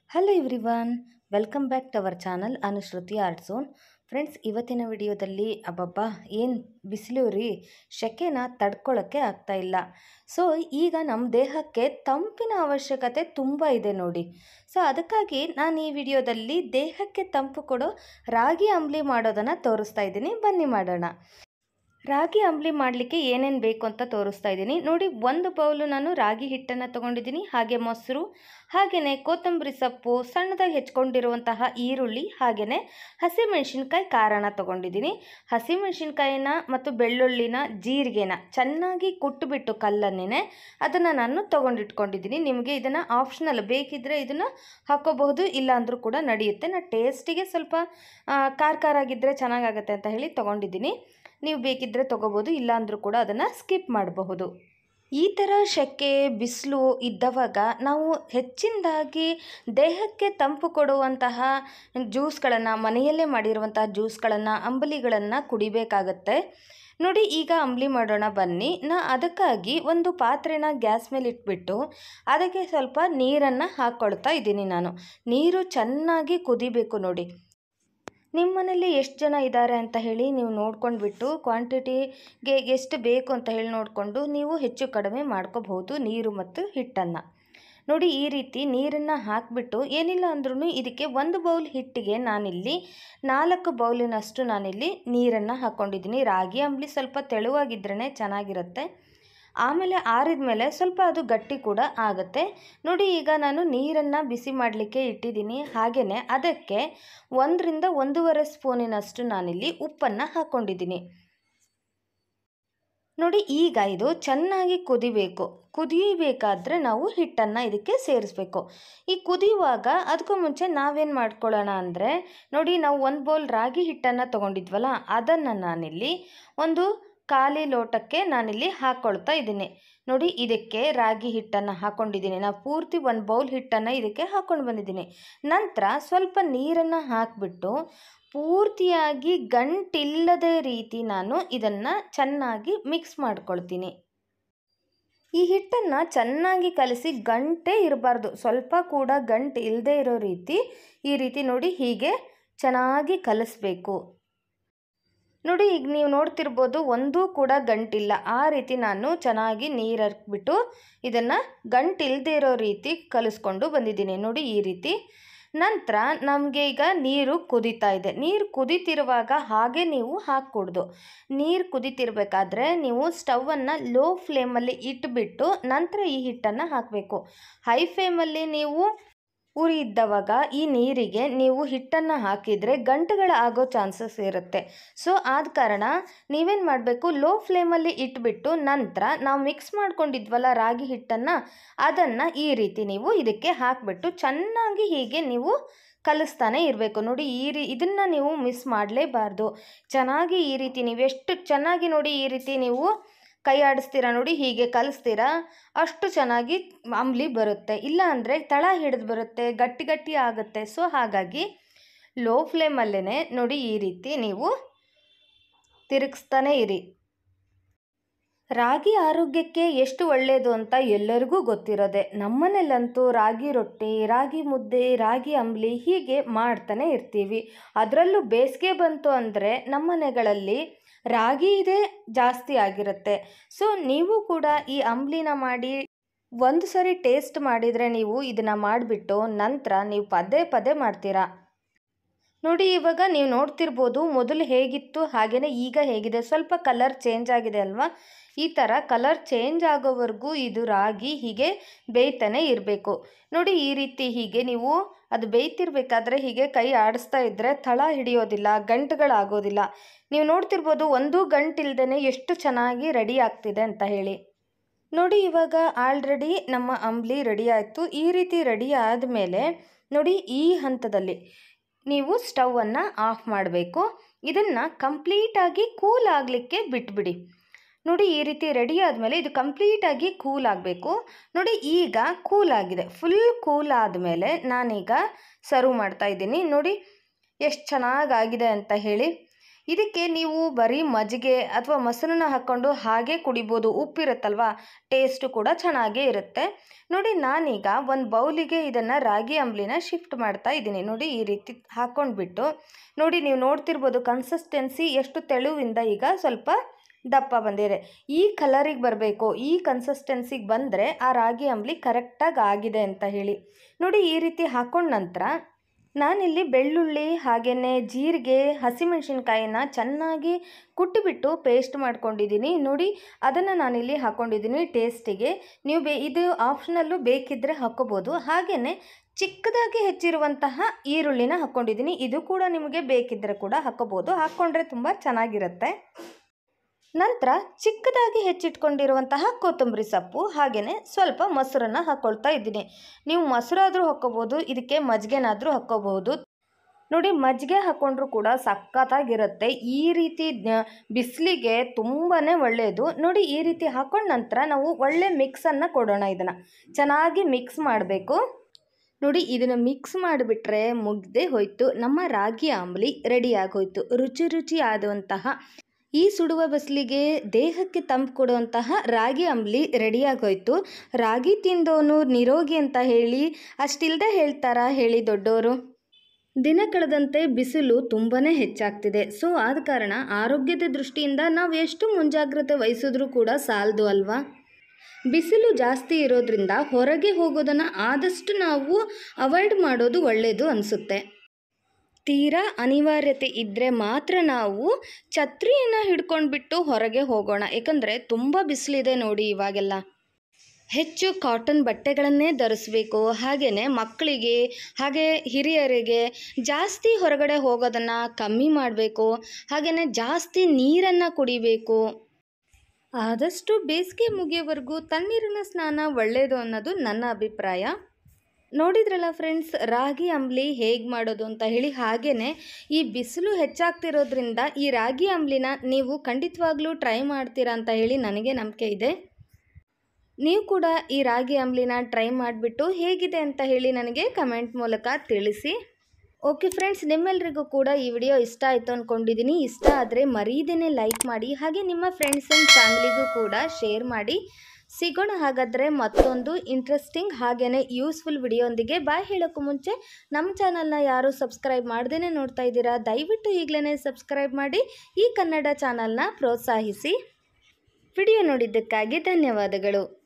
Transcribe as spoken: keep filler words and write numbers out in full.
Hello everyone, welcome back to our channel Anushruti art zone. Friends, ಇವತ್ತಿನ ವಿಡಿಯೋದಲ್ಲಿ ಅಬ್ಬಬ್ಬಾ ಏನು ಬಿಸಿಲು ರೀ, ಸೆಕೆನ ತಡ್ಕೊಳ್ಳೋಕ್ಕೆ ಆಗ್ತಾಯಿಲ್ಲ. ಸೊ ಈಗ ನಮ್ಮ ದೇಹಕ್ಕೆ ತಂಪಿನ ಅವಶ್ಯಕತೆ ತುಂಬ ಇದೆ ನೋಡಿ. ಸೊ ಅದಕ್ಕಾಗಿ ನಾನು ಈ ವಿಡಿಯೋದಲ್ಲಿ ದೇಹಕ್ಕೆ ತಂಪು ಕೊಡೋ ರಾಗಿ ಅಂಬಲಿ ಮಾಡೋದನ್ನು ತೋರಿಸ್ತಾ ಇದ್ದೀನಿ. ಬನ್ನಿ ಮಾಡೋಣ. ರಾಗಿ ಅಂಬಲಿ ಮಾಡಲಿಕ್ಕೆ ಏನೇನು ಬೇಕು ಅಂತ ತೋರಿಸ್ತಾ ಇದ್ದೀನಿ ನೋಡಿ. ಒಂದು ಬೌಲು ನಾನು ರಾಗಿ ಹಿಟ್ಟನ್ನು ತೊಗೊಂಡಿದ್ದೀನಿ, ಹಾಗೆ ಮೊಸರು, ಹಾಗೆಯೇ ಕೊತ್ತಂಬರಿ ಸೊಪ್ಪು, ಸಣ್ಣದಾಗಿ ಹೆಚ್ಕೊಂಡಿರುವಂತಹ ಈರುಳ್ಳಿ, ಹಾಗೆಯೇ ಹಸಿಮೆಣಸಿನ್ಕಾಯಿ ಖಾರನ ತೊಗೊಂಡಿದ್ದೀನಿ. ಹಸಿಮೆಣಸಿನ್ಕಾಯಿನ ಮತ್ತು ಬೆಳ್ಳುಳ್ಳಿನ, ಜೀರಿಗೆನ ಚೆನ್ನಾಗಿ ಕುಟ್ಟುಬಿಟ್ಟು ಕಲ್ಲನ್ನೇ ಅದನ್ನು ನಾನು ತೊಗೊಂಡಿಟ್ಕೊಂಡಿದ್ದೀನಿ. ನಿಮಗೆ ಇದನ್ನು ಆಪ್ಷನಲ್ ಬೇಕಿದ್ದರೆ ಇದನ್ನು ಹಾಕೋಬಹುದು, ಇಲ್ಲ ಅಂದರೂ ಕೂಡ ನಡೆಯುತ್ತೆ. ನಾನು ಟೇಸ್ಟಿಗೆ ಸ್ವಲ್ಪ ಖಾರ ಖಾರ ಆಗಿದ್ದರೆ ಚೆನ್ನಾಗಾಗತ್ತೆ ಅಂತ ಹೇಳಿ ತೊಗೊಂಡಿದ್ದೀನಿ. ನೀವು ಬೇಕಿದ್ದರೆ ತೊಗೋಬೋದು, ಇಲ್ಲ ಅಂದರೂ ಕೂಡ ಅದನ್ನು ಸ್ಕಿಪ್ ಮಾಡಬಹುದು. ಈ ಥರ ಸೆಕೆ ಬಿಸಿಲು ಇದ್ದವಾಗ ನಾವು ಹೆಚ್ಚಿನದಾಗಿ ದೇಹಕ್ಕೆ ತಂಪು ಕೊಡುವಂತಹ ಜ್ಯೂಸ್ಗಳನ್ನು, ಮನೆಯಲ್ಲೇ ಮಾಡಿರುವಂತಹ ಜ್ಯೂಸ್ಗಳನ್ನು, ಅಂಬಲಿಗಳನ್ನು ಕುಡಿಬೇಕಾಗತ್ತೆ ನೋಡಿ. ಈಗ ಅಂಬಲಿ ಮಾಡೋಣ ಬನ್ನಿ. ನಾ ಅದಕ್ಕಾಗಿ ಒಂದು ಪಾತ್ರೆನ ಗ್ಯಾಸ್ ಮೇಲೆ ಇಟ್ಬಿಟ್ಟು ಅದಕ್ಕೆ ಸ್ವಲ್ಪ ನೀರನ್ನು ಹಾಕ್ಕೊಳ್ತಾ ಇದ್ದೀನಿ ನಾನು. ನೀರು ಚೆನ್ನಾಗಿ ಕುದಿಬೇಕು ನೋಡಿ. ನಿಮ್ಮ ಮನೇಲಿ ಎಷ್ಟು ಜನ ಇದ್ದಾರೆ ಅಂತ ಹೇಳಿ ನೀವು ನೋಡ್ಕೊಂಡ್ಬಿಟ್ಟು ಕ್ವಾಂಟಿಟಿಗೆ ಎಷ್ಟು ಬೇಕು ಅಂತ ಹೇಳಿ ನೋಡಿಕೊಂಡು ನೀವು ಹೆಚ್ಚು ಕಡಿಮೆ ಮಾಡ್ಕೋಬಹುದು ನೀರು ಮತ್ತು ಹಿಟ್ಟನ್ನು ನೋಡಿ. ಈ ರೀತಿ ನೀರನ್ನು ಹಾಕಿಬಿಟ್ಟು ಏನಿಲ್ಲ ಅಂದ್ರೂ ಇದಕ್ಕೆ ಒಂದು ಬೌಲ್ ಹಿಟ್ಟಿಗೆ ನಾನಿಲ್ಲಿ ನಾಲ್ಕು ಬೌಲಿನಷ್ಟು ನಾನಿಲ್ಲಿ ನೀರನ್ನು ಹಾಕ್ಕೊಂಡಿದ್ದೀನಿ. ರಾಗಿ ಅಂಬಲಿ ಸ್ವಲ್ಪ ತೆಳುವಾಗಿದ್ರೇ ಚೆನ್ನಾಗಿರುತ್ತೆ. ಆಮೇಲೆ ಆರಿದ ಮೇಲೆ ಸ್ವಲ್ಪ ಅದು ಗಟ್ಟಿ ಕೂಡ ಆಗುತ್ತೆ ನೋಡಿ. ಈಗ ನಾನು ನೀರನ್ನು ಬಿಸಿ ಮಾಡಲಿಕ್ಕೆ ಇಟ್ಟಿದ್ದೀನಿ. ಹಾಗೆಯೇ ಅದಕ್ಕೆ ಒಂದರಿಂದ ಒಂದೂವರೆ ಸ್ಪೂನಿನಷ್ಟು ನಾನಿಲ್ಲಿ ಉಪ್ಪನ್ನು ಹಾಕ್ಕೊಂಡಿದ್ದೀನಿ ನೋಡಿ. ಈಗ ಇದು ಚೆನ್ನಾಗಿ ಕುದಿಬೇಕು. ಕುದಿಯಬೇಕಾದ್ರೆ ನಾವು ಹಿಟ್ಟನ್ನು ಇದಕ್ಕೆ ಸೇರಿಸ್ಬೇಕು. ಈ ಕುದಿಯುವಾಗ ಅದಕ್ಕೂ ಮುಂಚೆ ನಾವೇನು ಮಾಡ್ಕೊಳ್ಳೋಣ ಅಂದರೆ ನೋಡಿ, ನಾವು ಒಂದು ಬೌಲ್ ರಾಗಿ ಹಿಟ್ಟನ್ನು ತೊಗೊಂಡಿದ್ವಲ್ಲ, ಅದನ್ನು ನಾನಿಲ್ಲಿ ಒಂದು ಖಾಲಿ ಲೋಟಕ್ಕೆ ನಾನಿಲ್ಲಿ ಹಾಕ್ಕೊಳ್ತಾ ಇದ್ದೀನಿ ನೋಡಿ. ಇದಕ್ಕೆ ರಾಗಿ ಹಿಟ್ಟನ್ನು ಹಾಕ್ಕೊಂಡಿದ್ದೀನಿ. ನಾನು ಪೂರ್ತಿ ಒಂದು ಬೌಲ್ ಹಿಟ್ಟನ್ನು ಇದಕ್ಕೆ ಹಾಕ್ಕೊಂಡು ಬಂದಿದ್ದೀನಿ. ನಂತರ ಸ್ವಲ್ಪ ನೀರನ್ನು ಹಾಕಿಬಿಟ್ಟು ಪೂರ್ತಿಯಾಗಿ ಗಂಟಿಲ್ಲದ ರೀತಿ ನಾನು ಇದನ್ನು ಚೆನ್ನಾಗಿ ಮಿಕ್ಸ್ ಮಾಡ್ಕೊಳ್ತೀನಿ. ಈ ಹಿಟ್ಟನ್ನು ಚೆನ್ನಾಗಿ ಕಲಸಿ ಗಂಟೇ ಇರಬಾರ್ದು, ಸ್ವಲ್ಪ ಕೂಡ ಗಂಟು ಇಲ್ಲದೆ ಇರೋ ರೀತಿ ಈ ರೀತಿ ನೋಡಿ ಹೀಗೆ ಚೆನ್ನಾಗಿ ಕಲಿಸ್ಬೇಕು ನೋಡಿ. ಈಗ ನೀವು ನೋಡ್ತಿರ್ಬೋದು, ಒಂದೂ ಕೂಡ ಗಂಟಿಲ್ಲ. ಆ ರೀತಿ ನಾನು ಚೆನ್ನಾಗಿ ನೀರು ಹಾಕ್ಬಿಟ್ಟು ಇದನ್ನು ಗಂಟಿಲ್ಲದೆ ಇರೋ ರೀತಿ ಕಲಿಸ್ಕೊಂಡು ಬಂದಿದ್ದೀನಿ ನೋಡಿ, ಈ ರೀತಿ. ನಂತರ ನಮಗೆ ಈಗ ನೀರು ಕುದೀತಾ ಇದೆ. ನೀರು ಕುದೀತಿರುವಾಗ ಹಾಗೆ ನೀವು ಹಾಕ್ಕೊಡ್ದು. ನೀರು ಕುದೀತಿರ್ಬೇಕಾದ್ರೆ ನೀವು ಸ್ಟವನ್ನು ಲೋ ಫ್ಲೇಮಲ್ಲಿ ಇಟ್ಬಿಟ್ಟು ನಂತರ ಈ ಹಿಟ್ಟನ್ನು ಹಾಕಬೇಕು. ಹೈ ಫ್ಲೇಮಲ್ಲಿ ನೀವು ಉರಿ ಇದ್ದವಾಗ ಈ ನೀರಿಗೆ ನೀವು ಹಿಟ್ಟನ್ನು ಹಾಕಿದರೆ ಗಂಟುಗಳು ಆಗೋ ಚಾನ್ಸಸ್ ಇರುತ್ತೆ. ಸೊ ಆದ ಕಾರಣ ನೀವೇನು ಮಾಡಬೇಕು, ಲೋ ಫ್ಲೇಮಲ್ಲಿ ಇಟ್ಬಿಟ್ಟು ನಂತರ ನಾವು ಮಿಕ್ಸ್ ಮಾಡ್ಕೊಂಡಿದ್ವಲ್ಲ ರಾಗಿ ಹಿಟ್ಟನ್ನು, ಅದನ್ನು ಈ ರೀತಿ ನೀವು ಇದಕ್ಕೆ ಹಾಕಿಬಿಟ್ಟು ಚೆನ್ನಾಗಿ ಹೀಗೆ ನೀವು ಕಲಿಸ್ತಾನೆ ಇರಬೇಕು ನೋಡಿ. ಈ ರೀ ಇದನ್ನು ನೀವು ಮಿಸ್ ಮಾಡಲೇಬಾರ್ದು. ಚೆನ್ನಾಗಿ ಈ ರೀತಿ ನೀವು ಎಷ್ಟು ಚೆನ್ನಾಗಿ ನೋಡಿ ಈ ರೀತಿ ನೀವು ಕೈ ಆಡಿಸ್ತೀರಾ ನೋಡಿ, ಹೀಗೆ ಕಲಿಸ್ತೀರಾ, ಅಷ್ಟು ಚೆನ್ನಾಗಿ ಅಂಬಲಿ ಬರುತ್ತೆ. ಇಲ್ಲ ಅಂದರೆ ತಳ ಹಿಡಿದು ಬರುತ್ತೆ, ಗಟ್ಟಿ ಗಟ್ಟಿ ಆಗುತ್ತೆ. ಸೊ ಹಾಗಾಗಿ ಲೋ ಫ್ಲೇಮಲ್ಲೇ ನೋಡಿ ಈ ರೀತಿ ನೀವು ತಿರುಗಿಸ್ತಾನೆ ಇರಿ. ರಾಗಿ ಆರೋಗ್ಯಕ್ಕೆ ಎಷ್ಟು ಒಳ್ಳೆಯದು ಅಂತ ಎಲ್ಲರಿಗೂ ಗೊತ್ತಿರೋದೆ. ನಮ್ಮನೇಲಂತೂ ರಾಗಿ ರೊಟ್ಟಿ, ರಾಗಿ ಮುದ್ದೆ, ರಾಗಿ ಅಂಬಲಿ ಹೀಗೆ ಮಾಡ್ತಾನೆ ಇರ್ತೀವಿ. ಅದರಲ್ಲೂ ಬೇಸಿಗೆ ಬಂತು ಅಂದರೆ ನಮ್ಮ ಮನೆಗಳಲ್ಲಿ ರಾಗಿ ಇದೇ ಜಾಸ್ತಿ ಆಗಿರುತ್ತೆ. ಸೊ ನೀವು ಕೂಡ ಈ ಅಂಬಲಿನ ಮಾಡಿ ಒಂದು ಸರಿ ಟೇಸ್ಟ್ ಮಾಡಿದರೆ ನೀವು ಇದನ್ನು ಮಾಡಿಬಿಟ್ಟು ನಂತರ ನೀವು ಪದೇ ಪದೇ ಮಾಡ್ತೀರಾ ನೋಡಿ. ಇವಾಗ ನೀವು ನೋಡ್ತಿರ್ಬೋದು, ಮೊದಲು ಹೇಗಿತ್ತು ಹಾಗೆಯೇ ಈಗ ಹೇಗಿದೆ, ಸ್ವಲ್ಪ ಕಲರ್ ಚೇಂಜ್ ಆಗಿದೆ ಅಲ್ವಾ. ಈ ಥರ ಕಲರ್ ಚೇಂಜ್ ಆಗೋವರೆಗೂ ಇದು ರಾಗಿ ಹೀಗೆ ಬೇಯ್ತಾನೆ ಇರಬೇಕು ನೋಡಿ. ಈ ರೀತಿ ಹೀಗೆ ನೀವು ಅದು ಬೇಯ್ತಿರ್ಬೇಕಾದ್ರೆ ಹೀಗೆ ಕೈ ಆಡಿಸ್ತಾ ಇದ್ದರೆ ತಳ ಹಿಡಿಯೋದಿಲ್ಲ, ಗಂಟುಗಳಾಗೋದಿಲ್ಲ. ನೀವು ನೋಡ್ತಿರ್ಬೋದು, ಒಂದೂ ಗಂಟಿಲ್ದೇ ಎಷ್ಟು ಚೆನ್ನಾಗಿ ರೆಡಿ ಆಗ್ತಿದೆ ಅಂತ ಹೇಳಿ ನೋಡಿ. ಇವಾಗ ಆಲ್ರೆಡಿ ನಮ್ಮ ಅಂಬಲಿ ರೆಡಿ ಆಯಿತು. ಈ ರೀತಿ ರೆಡಿ ಆದಮೇಲೆ ನೋಡಿ, ಈ ಹಂತದಲ್ಲಿ ನೀವು ಸ್ಟವನ್ನು ಆಫ್ ಮಾಡಬೇಕು. ಇದನ್ನು ಕಂಪ್ಲೀಟಾಗಿ ಕೂಲ್ ಆಗಲಿಕ್ಕೆ ಬಿಟ್ಬಿಡಿ ನೋಡಿ. ಈ ರೀತಿ ರೆಡಿ ಆದಮೇಲೆ ಇದು ಕಂಪ್ಲೀಟಾಗಿ ಕೂಲ್ ಆಗಬೇಕು ನೋಡಿ. ಈಗ ಕೂಲ್ ಆಗಿದೆ, ಫುಲ್ ಕೂಲ್ ಆದಮೇಲೆ ನಾನೀಗ ಸರ್ವ್ ಮಾಡ್ತಾ ಇದ್ದೀನಿ ನೋಡಿ ಎಷ್ಟು ಚೆನ್ನಾಗಾಗಿದೆ ಅಂತ ಹೇಳಿ. ಇದಕ್ಕೆ ನೀವು ಬರೀ ಮಜ್ಜಿಗೆ ಅಥವಾ ಮೊಸರನ್ನ ಹಾಕ್ಕೊಂಡು ಹಾಗೆ ಕುಡಿಬೋದು. ಉಪ್ಪಿರುತ್ತಲ್ವ, ಟೇಸ್ಟು ಕೂಡ ಚೆನ್ನಾಗೇ ಇರುತ್ತೆ. ನೋಡಿ ನಾನೀಗ ಒಂದು ಬೌಲಿಗೆ ಇದನ್ನು ರಾಗಿ ಅಂಬಲಿನ ಶಿಫ್ಟ್ ಮಾಡ್ತಾ ಇದ್ದೀನಿ. ನೋಡಿ ಈ ರೀತಿ ಹಾಕ್ಕೊಂಡ್ಬಿಟ್ಟು ನೋಡಿ ನೀವು ನೋಡ್ತಿರ್ಬೋದು ಕನ್ಸಿಸ್ಟೆನ್ಸಿ ಎಷ್ಟು ತೆಳುವಿಂದ ಈಗ ಸ್ವಲ್ಪ ದಪ್ಪ ಬಂದಿದೆ. ಈ ಕಲರಿಗೆ ಬರಬೇಕು, ಈ ಕನ್ಸಿಸ್ಟೆನ್ಸಿಗೆ ಬಂದರೆ ಆ ರಾಗಿ ಅಂಬಲಿ ಕರೆಕ್ಟಾಗಿ ಆಗಿದೆ ಅಂತ ಹೇಳಿ. ನೋಡಿ ಈ ರೀತಿ ಹಾಕ್ಕೊಂಡ ನಂತರ ನಾನಿಲ್ಲಿ ಬೆಳ್ಳುಳ್ಳಿ ಹಾಗೆಯೇ ಜೀರಿಗೆ ಹಸಿಮೆಣಸಿನ್ಕಾಯಿನ ಚೆನ್ನಾಗಿ ಕುಟ್ಟಿಬಿಟ್ಟು ಪೇಸ್ಟ್ ಮಾಡ್ಕೊಂಡಿದ್ದೀನಿ. ನೋಡಿ ಅದನ್ನು ನಾನಿಲ್ಲಿ ಹಾಕ್ಕೊಂಡಿದ್ದೀನಿ ಟೇಸ್ಟಿಗೆ. ನೀವು ಬೇ ಇದು ಆಪ್ಷನಲ್ಲು, ಬೇಕಿದ್ದರೆ ಹಾಕ್ಕೋಬೋದು. ಹಾಗೆಯೇ ಚಿಕ್ಕದಾಗಿ ಹೆಚ್ಚಿರುವಂತಹ ಈರುಳ್ಳಿನ ಹಾಕ್ಕೊಂಡಿದ್ದೀನಿ. ಇದು ಕೂಡ ನಿಮಗೆ ಬೇಕಿದ್ದರೆ ಕೂಡ ಹಾಕ್ಕೋಬೋದು, ಹಾಕ್ಕೊಂಡ್ರೆ ತುಂಬ ಚೆನ್ನಾಗಿರುತ್ತೆ. ನಂತರ ಚಿಕ್ಕದಾಗಿ ಹೆಚ್ಚಿಟ್ಕೊಂಡಿರುವಂತಹ ಕೊತ್ತಂಬರಿ ಸೊಪ್ಪು ಹಾಗೆಯೇ ಸ್ವಲ್ಪ ಮೊಸರನ್ನು ಹಾಕ್ಕೊಳ್ತಾ ಇದ್ದೀನಿ. ನೀವು ಮೊಸರಾದರೂ ಹಾಕ್ಕೋಬೋದು, ಇದಕ್ಕೆ ಮಜ್ಜಿಗೆನಾದರೂ ಹಾಕ್ಕೋಬಹುದು. ನೋಡಿ ಮಜ್ಜಿಗೆ ಹಾಕ್ಕೊಂಡ್ರೂ ಕೂಡ ಸಖತ್ತಾಗಿರುತ್ತೆ. ಈ ರೀತಿ ಬಿಸಿಲಿಗೆ ತುಂಬಾ ಒಳ್ಳೆಯದು. ನೋಡಿ ಈ ರೀತಿ ಹಾಕ್ಕೊಂಡ ನಂತರ ನಾವು ಒಳ್ಳೆ ಮಿಕ್ಸನ್ನು ಕೊಡೋಣ. ಇದನ್ನು ಚೆನ್ನಾಗಿ ಮಿಕ್ಸ್ ಮಾಡಬೇಕು. ನೋಡಿ ಇದನ್ನು ಮಿಕ್ಸ್ ಮಾಡಿಬಿಟ್ರೆ ಮುಗ್ದೇ ಹೋಯಿತು, ನಮ್ಮ ರಾಗಿ ಅಂಬಲಿ ರೆಡಿಯಾಗಿ ಹೋಯಿತು. ರುಚಿ ರುಚಿ ಆದಂತಹ ಈ ಸುಡುವ ಬಿಸಿಲಿಗೆ ದೇಹಕ್ಕೆ ತಂಪು ಕೊಡುವಂತಹ ರಾಗಿ ಅಂಬಲಿ ರೆಡಿಯಾಗೋಯ್ತು. ರಾಗಿ ತಿಂದವನು ನಿರೋಗಿ ಅಂತ ಹೇಳಿ ಅಷ್ಟಿಲ್ಲದೆ ಹೇಳ್ತಾರಾ ಹೇಳಿ ದೊಡ್ಡವರು? ದಿನ ಕಳೆದಂತೆ ಬಿಸಿಲು ತುಂಬಾ ಹೆಚ್ಚಾಗ್ತಿದೆ. ಸೊ ಆದ ಕಾರಣ ಆರೋಗ್ಯದ ದೃಷ್ಟಿಯಿಂದ ನಾವು ಎಷ್ಟು ಮುಂಜಾಗ್ರತೆ ವಹಿಸಿದ್ರೂ ಕೂಡ ಸಾಲದು ಅಲ್ವಾ. ಬಿಸಿಲು ಜಾಸ್ತಿ ಇರೋದ್ರಿಂದ ಹೊರಗೆ ಹೋಗೋದನ್ನು ಆದಷ್ಟು ನಾವು ಅವಾಯ್ಡ್ ಮಾಡೋದು ಒಳ್ಳೆಯದು ಅನಿಸುತ್ತೆ. ತೀರಾ ಅನಿವಾರ್ಯತೆ ಇದ್ದರೆ ಮಾತ್ರ ನಾವು ಛತ್ರಿಯನ್ನು ಹಿಡ್ಕೊಂಡ್ಬಿಟ್ಟು ಹೊರಗೆ ಹೋಗೋಣ. ಏಕೆಂದರೆ ತುಂಬ ಬಿಸಿಲಿದೆ ನೋಡಿ ಇವಾಗೆಲ್ಲ. ಹೆಚ್ಚು ಕಾಟನ್ ಬಟ್ಟೆಗಳನ್ನೇ ಧರಿಸಬೇಕು. ಹಾಗೆಯೇ ಮಕ್ಕಳಿಗೆ ಹಾಗೆ ಹಿರಿಯರಿಗೆ ಜಾಸ್ತಿ ಹೊರಗಡೆ ಹೋಗೋದನ್ನು ಕಮ್ಮಿ ಮಾಡಬೇಕು. ಹಾಗೆಯೇ ಜಾಸ್ತಿ ನೀರನ್ನು ಕುಡಿಬೇಕು. ಆದಷ್ಟು ಬೇಸಿಗೆ ಮುಗಿಯೋವರೆಗೂ ತಣ್ಣೀರಿನ ಸ್ನಾನ ಒಳ್ಳೆಯದು ಅನ್ನೋದು ನನ್ನ ಅಭಿಪ್ರಾಯ. ನೋಡಿದ್ರಲ್ಲ ಫ್ರೆಂಡ್ಸ್, ರಾಗಿ ಅಂಬಲಿ ಹೇಗೆ ಮಾಡೋದು ಅಂತ ಹೇಳಿ. ಹಾಗೆಯೇ ಈ ಬಿಸಿಲು ಹೆಚ್ಚಾಗ್ತಿರೋದ್ರಿಂದ ಈ ರಾಗಿ ಅಂಬಲಿನ ನೀವು ಖಂಡಿತವಾಗ್ಲೂ ಟ್ರೈ ಮಾಡ್ತೀರಾ ಅಂತ ಹೇಳಿ ನನಗೆ ನಂಬಿಕೆ ಇದೆ. ನೀವು ಕೂಡ ಈ ರಾಗಿ ಅಂಬಲಿನ ಟ್ರೈ ಮಾಡಿಬಿಟ್ಟು ಹೇಗಿದೆ ಅಂತ ಹೇಳಿ ನನಗೆ ಕಮೆಂಟ್ ಮೂಲಕ ತಿಳಿಸಿ. ಓಕೆ ಫ್ರೆಂಡ್ಸ್, ನಿಮ್ಮೆಲ್ಲರಿಗೂ ಕೂಡ ಈ ವಿಡಿಯೋ ಇಷ್ಟ ಆಯಿತು ಅಂದ್ಕೊಂಡಿದ್ದೀನಿ. ಇಷ್ಟ ಆದರೆ ಮರೀದೇನೆ ಲೈಕ್ ಮಾಡಿ, ಹಾಗೆ ನಿಮ್ಮ ಫ್ರೆಂಡ್ಸ್ ಆ್ಯಂಡ್ ಫ್ಯಾಮಿಲಿಗೂ ಕೂಡ ಶೇರ್ ಮಾಡಿ. ಸಿಗೋಣ ಹಾಗಾದರೆ ಮತ್ತೊಂದು ಇಂಟ್ರೆಸ್ಟಿಂಗ್ ಹಾಗೆಯೇ ಯೂಸ್ಫುಲ್ ವಿಡಿಯೋಂದಿಗೆ. ಬಾಯ್ ಹೇಳೋಕ್ಕೂ ಮುಂಚೆ ನಮ್ಮ ಚಾನಲ್ನ ಯಾರು ಸಬ್ಸ್ಕ್ರೈಬ್ ಮಾಡ್ದೇ ನೋಡ್ತಾ ಇದ್ದೀರಾ, ದಯವಿಟ್ಟು ಈಗಲೇ ಸಬ್ಸ್ಕ್ರೈಬ್ ಮಾಡಿ ಈ ಕನ್ನಡ ಚಾನಲ್ನ ಪ್ರೋತ್ಸಾಹಿಸಿ. ವಿಡಿಯೋ ನೋಡಿದ್ದಕ್ಕಾಗಿ ಧನ್ಯವಾದಗಳು.